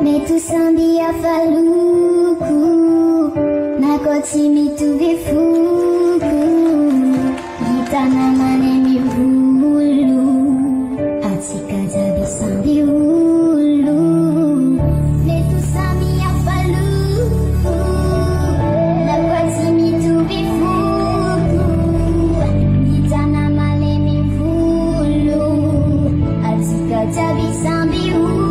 tu sambia faluku na koti mitu vifuku gitana mane mivulu atika jabi sambi ulu ne tu sambia faluku na koti mitu vifuku gitana mane mivulu atika jabi sambi ulu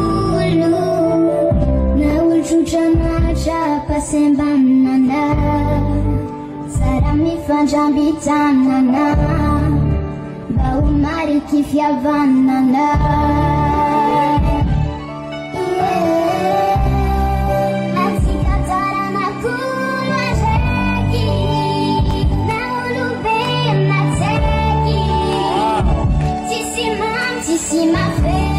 Chuchana chapa sembanana Sarami fanjambi tanana Bau mari kifia vanana Atika tarana kula jeki Na ulube mateki Tissima feki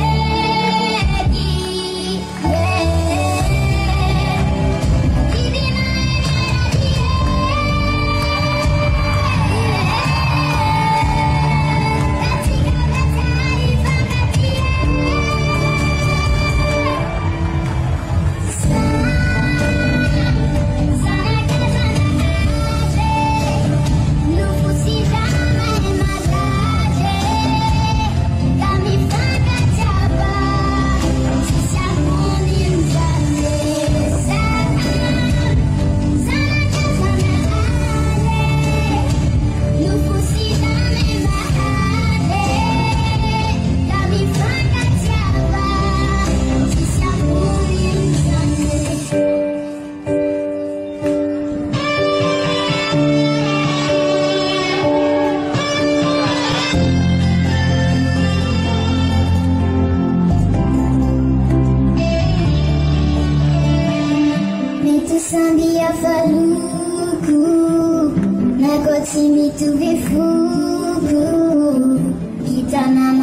Sandia faluku na koti mitu vifuku gitana